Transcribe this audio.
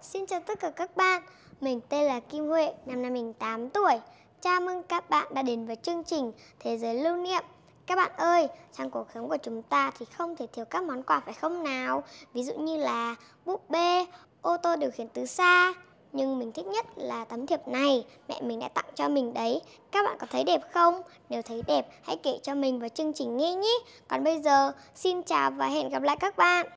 Xin chào tất cả các bạn, mình tên là Kim Huệ, năm nay mình 8 tuổi. Chào mừng các bạn đã đến với chương trình Thế giới lưu niệm. Các bạn ơi, trong cuộc sống của chúng ta thì không thể thiếu các món quà phải không nào? Ví dụ như là búp bê, ô tô điều khiển từ xa. Nhưng mình thích nhất là tấm thiệp này, mẹ mình đã tặng cho mình đấy. Các bạn có thấy đẹp không? Nếu thấy đẹp, hãy kể cho mình vào chương trình nghe nhé. Còn bây giờ, xin chào và hẹn gặp lại các bạn.